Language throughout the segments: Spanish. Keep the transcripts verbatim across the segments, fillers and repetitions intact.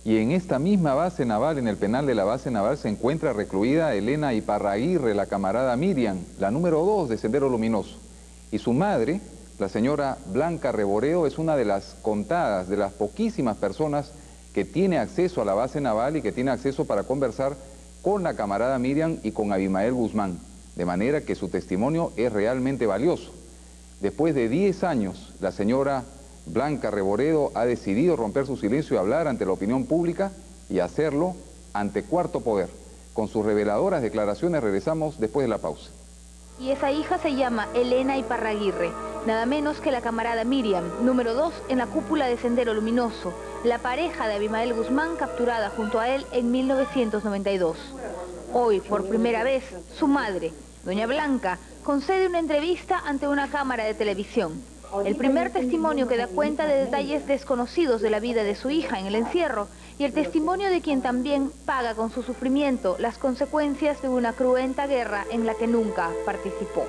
Y en esta misma base naval, en el penal de la base naval, se encuentra recluida Elena Iparraguirre, la camarada Miriam, la número dos de Sendero Luminoso. Y su madre, la señora Blanca Reboreo, es una de las contadas, de las poquísimas personas que tiene acceso a la base naval y que tiene acceso para conversar con la camarada Miriam y con Abimael Guzmán. De manera que su testimonio es realmente valioso. Después de diez años, la señora Blanca Reboreo ha decidido romper su silencio y hablar ante la opinión pública y hacerlo ante Cuarto Poder. Con sus reveladoras declaraciones regresamos después de la pausa. Y esa hija se llama Elena Iparraguirre, nada menos que la camarada Miriam, número dos en la cúpula de Sendero Luminoso, la pareja de Abimael Guzmán capturada junto a él en mil novecientos noventa y dos. Hoy, por primera vez, su madre, doña Blanca, concede una entrevista ante una cámara de televisión. El primer testimonio que da cuenta de detalles desconocidos de la vida de su hija en el encierro y el testimonio de quien también paga con su sufrimiento las consecuencias de una cruenta guerra en la que nunca participó.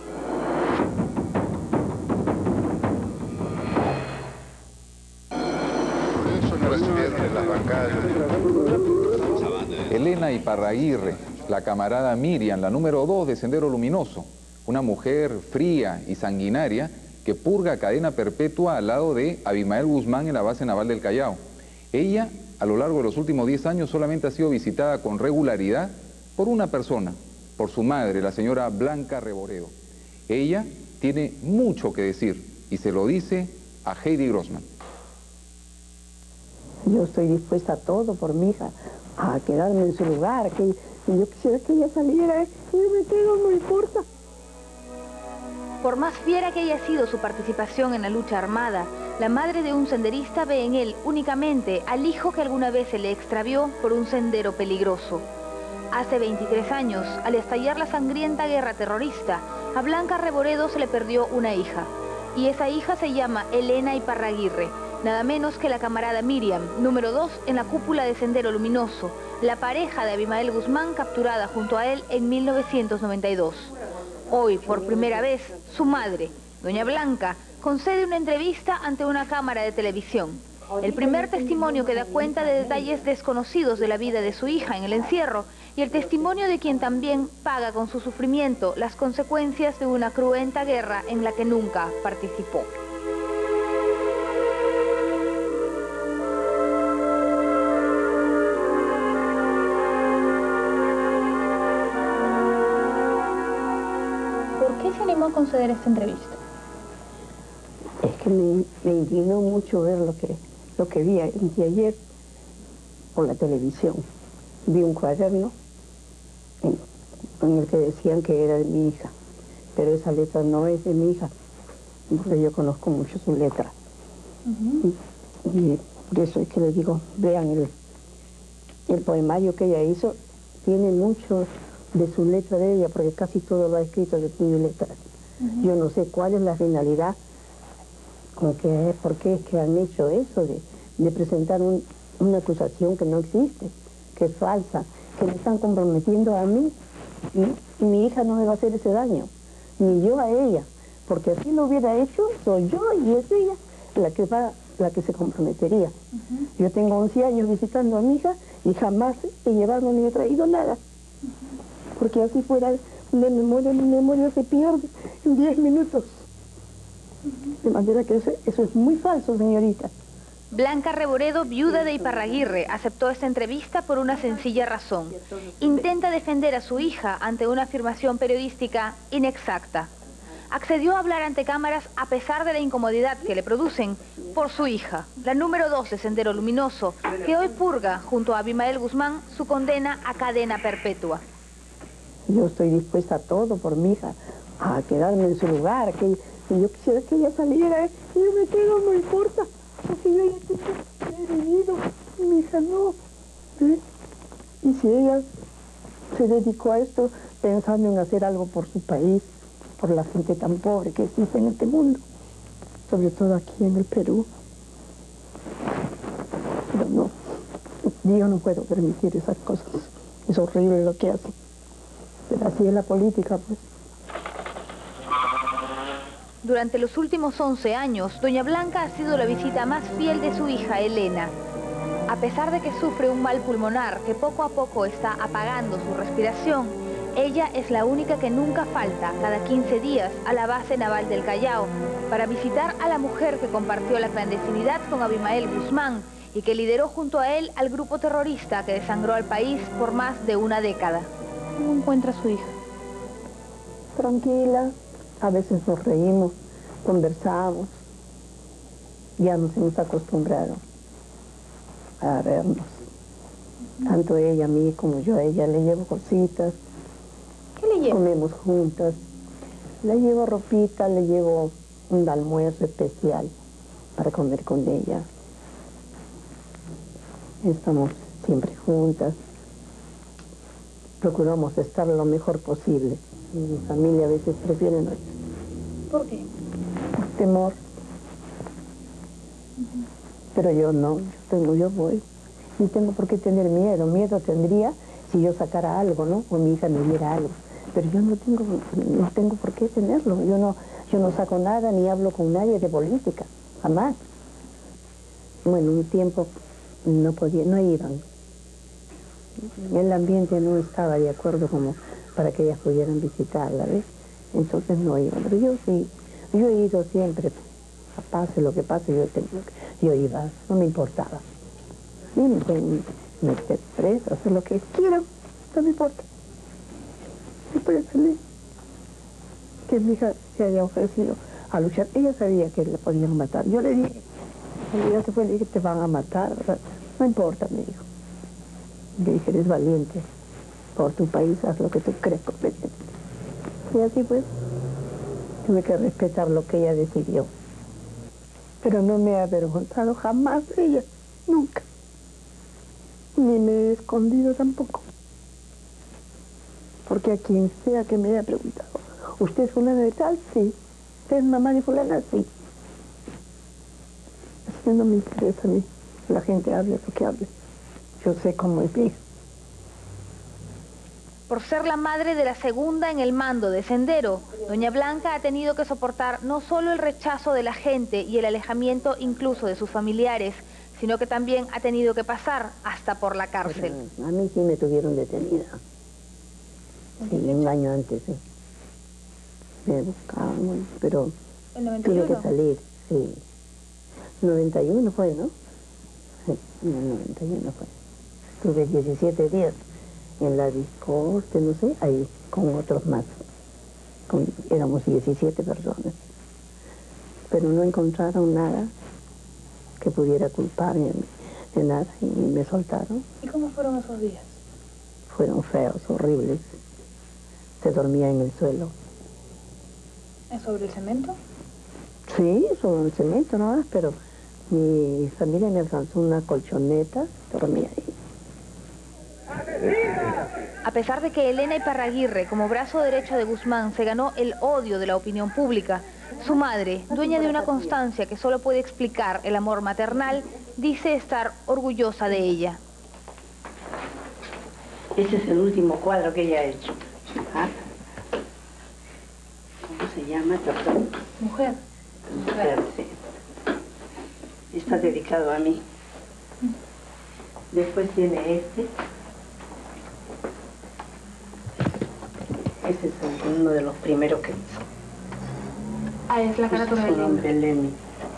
Elena Iparraguirre, la camarada Miriam, la número dos de Sendero Luminoso, una mujer fría y sanguinaria que purga cadena perpetua al lado de Abimael Guzmán en la base naval del Callao. Ella, a lo largo de los últimos diez años, solamente ha sido visitada con regularidad por una persona, por su madre, la señora Blanca Reboreo. Ella tiene mucho que decir y se lo dice a Heidi Grossman. Yo estoy dispuesta a todo por mi hija, a quedarme en su lugar, que yo quisiera que ella saliera y yo me quedo, no importa. Por más fiera que haya sido su participación en la lucha armada, la madre de un senderista ve en él únicamente al hijo que alguna vez se le extravió por un sendero peligroso. Hace veintitrés años, al estallar la sangrienta guerra terrorista, a Blanca Reboreo se le perdió una hija. Y esa hija se llama Elena Iparraguirre, nada menos que la camarada Miriam, número dos en la cúpula de Sendero Luminoso, la pareja de Abimael Guzmán capturada junto a él en mil novecientos noventa y dos. Hoy, por primera vez, su madre, doña Blanca, concede una entrevista ante una cámara de televisión. El primer testimonio que da cuenta de detalles desconocidos de la vida de su hija en el encierro y el testimonio de quien también paga con su sufrimiento las consecuencias de una cruenta guerra en la que nunca participó. ¿Por qué se animó a conceder esta entrevista? Es que me, me indignó mucho ver lo que, lo que vi ayer por la televisión. Vi un cuaderno en, en el que decían que era de mi hija, pero esa letra no es de mi hija, porque yo conozco mucho su letra. Uh-huh. y, y por eso es que les digo, vean el, el poemario que ella hizo, tiene mucho de su letra de ella, porque casi todo lo ha escrito de mi letra. Uh-huh. Yo no sé cuál es la finalidad, con que, por qué es que han hecho eso, de, de presentar un, una acusación que no existe, que es falsa, que me están comprometiendo a mí, y, y mi hija no me va a hacer ese daño, ni yo a ella, porque así lo hubiera hecho, soy yo y es ella la que va, la que se comprometería. Uh-huh. Yo tengo once años visitando a mi hija y jamás he llevado ni he traído nada. Uh-huh. Porque así fuera, de memoria, mi memoria se pierde en diez minutos. Uh-huh. De manera que eso, eso es muy falso, señorita. Blanca Reboreo, viuda de Iparraguirre, aceptó esta entrevista por una sencilla razón. Intenta defender a su hija ante una afirmación periodística inexacta. Accedió a hablar ante cámaras a pesar de la incomodidad que le producen por su hija, la número dos de Sendero Luminoso, que hoy purga junto a Abimael Guzmán su condena a cadena perpetua. Yo estoy dispuesta a todo por mi hija, a quedarme en su lugar, que, que yo quisiera que ella saliera, y yo me quedo, no importa, porque yo ya he vivido, y mi hija no. ¿Sí? Y si ella se dedicó a esto pensando en hacer algo por su país, por la gente tan pobre que existe en este mundo, sobre todo aquí en el Perú. Pero no, yo no puedo permitir esas cosas, es horrible lo que hace, pero así es la política, pues. Durante los últimos once años, doña Blanca ha sido la visita más fiel de su hija Elena. A pesar de que sufre un mal pulmonar que poco a poco está apagando su respiración, ella es la única que nunca falta cada quince días a la base naval del Callao para visitar a la mujer que compartió la clandestinidad con Abimael Guzmán y que lideró junto a él al grupo terrorista que desangró al país por más de una década. ¿Cómo encuentra a su hija? Tranquila, a veces nos reímos, conversamos, ya nos hemos acostumbrado a vernos. Tanto ella a mí como yo a ella le llevo cositas. ¿Qué le lleva? Comemos juntas. Le llevo ropita, le llevo un almuerzo especial para comer con ella. Estamos siempre juntas. Procuramos estar lo mejor posible. Mi familia a veces prefiere no ir. ¿Por qué? Por temor. Uh-huh. Pero yo no, yo, tengo, yo voy. Ni tengo por qué tener miedo. Miedo tendría si yo sacara algo, ¿no? O mi hija me diera algo. Pero yo no tengo, no tengo por qué tenerlo. Yo no, yo no saco nada ni hablo con nadie de política. Jamás. Bueno, un tiempo no podía, no iban. El ambiente no estaba de acuerdo como para que ellas pudieran visitarla, ¿ves? Entonces no iban. Pero yo sí, yo he ido siempre. Pase lo que pase, yo, tengo, yo iba, no me importaba. Y me pueden meter preso, hacer lo que quieran, no me importa. Y por eso le, que mi hija se haya ofrecido a luchar. Ella sabía que le podían matar. Yo le dije, cuando ella se fue, le dije, te van a matar, ¿verdad? No importa, me dijo. Le dije, eres valiente, por tu país haz lo que tú crees conveniente. Y así pues, tuve que respetar lo que ella decidió. Pero no me he avergonzado jamás de ella, nunca. Ni me he escondido tampoco. Porque a quien sea que me haya preguntado, ¿usted es fulana de tal? Sí. ¿Usted es mamá de fulana? Sí. Así no me interesa a mí. La gente hable lo que hable. Yo sé cómo es mi hija. Por ser la madre de la segunda en el mando de Sendero, doña Blanca ha tenido que soportar no solo el rechazo de la gente y el alejamiento incluso de sus familiares, sino que también ha tenido que pasar hasta por la cárcel. Pero a mí sí me tuvieron detenida. Sí, un año antes, ¿eh? Me buscaban, bueno, pero ¿El noventa y uno? tuve que salir, sí. noventa y uno fue, ¿no? Sí, en el noventa y uno fue. Estuve diecisiete días en la discorte, no sé, ahí, con otros más. Con, éramos diecisiete personas. Pero no encontraron nada que pudiera culparme de nada y me soltaron. ¿Y cómo fueron esos días? Fueron feos, horribles. Se dormía en el suelo. ¿Es sobre el cemento? Sí, sobre el cemento nomás, pero mi familia me alcanzó una colchoneta, dormía ahí. A pesar de que Elena Iparraguirre, como brazo derecho de Guzmán, se ganó el odio de la opinión pública, su madre, dueña de una constancia que solo puede explicar el amor maternal, dice estar orgullosa de ella. Ese es el último cuadro que ella ha hecho. ¿Ah? ¿Cómo se llama? Perdón. Mujer. Mujer, sí. Está dedicado a mí. Después tiene este. Ese es uno de los primeros que hizo. Ah, es la carátula de su nombre, Lemi.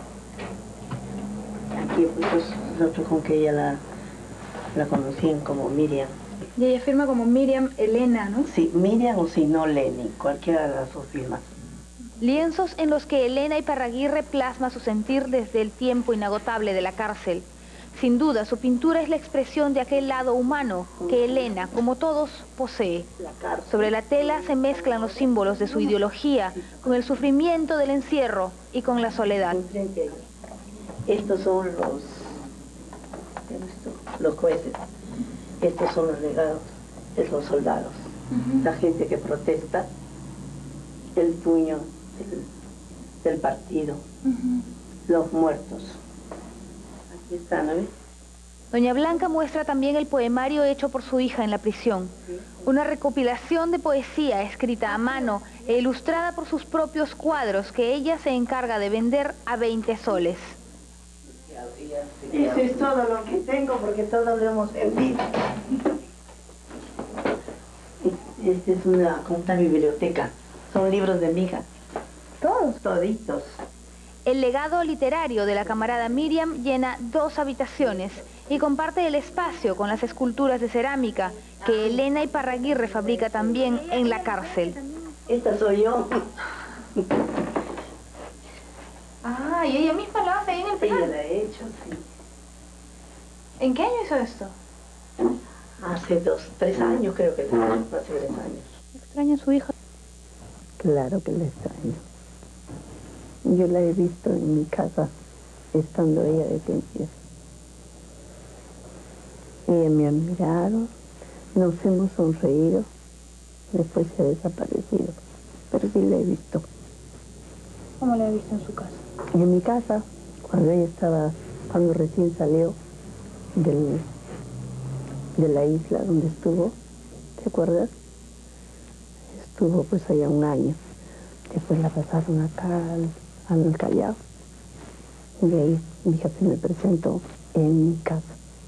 Aquí pues nosotros con que ella la, la conocían como Miriam. Y ella firma como Miriam Elena, ¿no? Sí, Miriam o si no Leni, cualquiera de las dos firmas. Lienzos en los que Elena Iparraguirre plasma su sentir desde el tiempo inagotable de la cárcel. Sin duda, su pintura es la expresión de aquel lado humano que Elena, como todos, posee. Sobre la tela se mezclan los símbolos de su ideología con el sufrimiento del encierro y con la soledad. Estos son los, los jueces, estos son los legados, es los soldados, uh-huh. La gente que protesta, el puño del, del partido, uh-huh. Los muertos. Aquí está, ¿no ves? Doña Blanca muestra también el poemario hecho por su hija en la prisión. Una recopilación de poesía escrita a mano e ilustrada por sus propios cuadros que ella se encarga de vender a veinte soles. Eso es todo lo que tengo porque todo lo hemos vendido. Esta es una, como una biblioteca. Son libros de mi hija. Todos, toditos. El legado literario de la camarada Miriam llena dos habitaciones y comparte el espacio con las esculturas de cerámica que Elena Iparraguirre fabrica también en la cárcel. Esta soy yo. Ah, y ella misma lo hace ahí en el Ella penal. la ha hecho, sí. ¿En qué año hizo esto? Hace dos, tres años creo que la hace tres años. Extraña a su hija. Claro que la extraño. Yo la he visto en mi casa, estando ella detenida. Ella me ha mirado, nos hemos sonreído, después se ha desaparecido. Pero sí la he visto. ¿Cómo la he visto en su casa? Y en mi casa, cuando ella estaba, cuando recién salió del, de la isla donde estuvo, ¿te acuerdas? Estuvo pues allá un año. Después la pasaron acá al, al Callao. Y de ahí mi hija se me presentó en mi casa.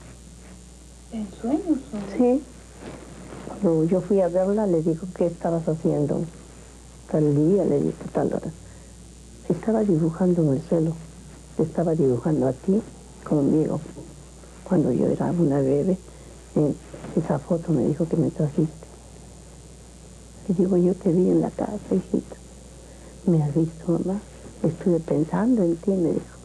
¿En sueños? O... Sí. Cuando yo fui a verla, le digo, ¿qué estabas haciendo? Tal día, le dije, tal hora. Estaba dibujando en el suelo. Estaba dibujando a ti conmigo. Cuando yo era una bebé, en esa foto me dijo que me trajiste. Le digo, yo te vi en la casa, hijita. ¿Me has visto, mamá? Estuve pensando en ti, me dijo.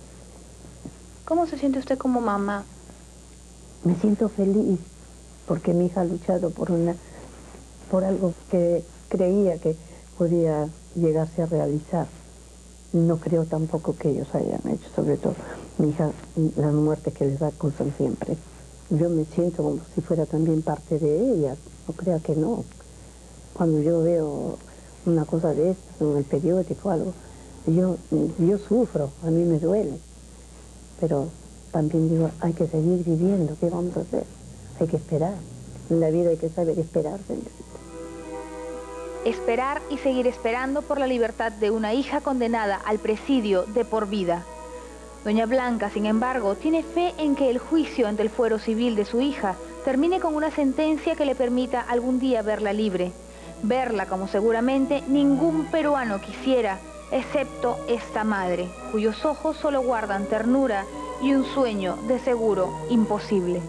¿Cómo se siente usted como mamá? Me siento feliz porque mi hija ha luchado por una, por algo que creía que podía llegarse a realizar. No creo tampoco que ellos hayan hecho, sobre todo mi hija, la muerte que les da acusan siempre. Yo me siento como si fuera también parte de ella, no crea que no. Cuando yo veo una cosa de estas en el periódico o algo, yo, yo sufro, a mí me duele. Pero también digo, hay que seguir viviendo, ¿qué vamos a hacer? Hay que esperar. En la vida hay que saber esperar, señorita. Esperar y seguir esperando por la libertad de una hija condenada al presidio de por vida. Doña Blanca, sin embargo, tiene fe en que el juicio ante el fuero civil de su hija termine con una sentencia que le permita algún día verla libre. Verla como seguramente ningún peruano quisiera, excepto esta madre, cuyos ojos solo guardan ternura y un sueño de seguro imposible.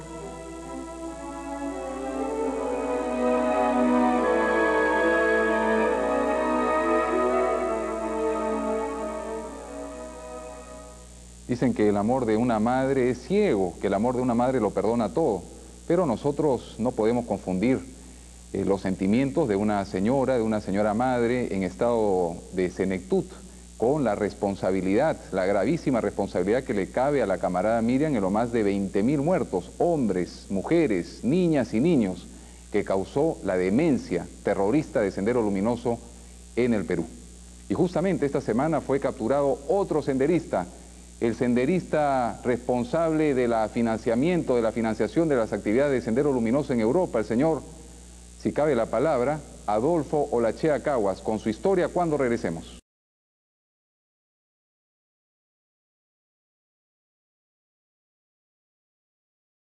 Dicen que el amor de una madre es ciego, que el amor de una madre lo perdona todo, pero nosotros no podemos confundir eh, los sentimientos de una señora, de una señora madre en estado de senectud, con la responsabilidad, la gravísima responsabilidad que le cabe a la camarada Miriam en los más de veinte mil muertos, hombres, mujeres, niñas y niños, que causó la demencia terrorista de Sendero Luminoso en el Perú. Y justamente esta semana fue capturado otro senderista, el senderista responsable de la financiamiento, de la financiación de las actividades de Sendero Luminoso en Europa, el señor, si cabe la palabra, Adolfo Olachea Caguas, con su historia cuando regresemos.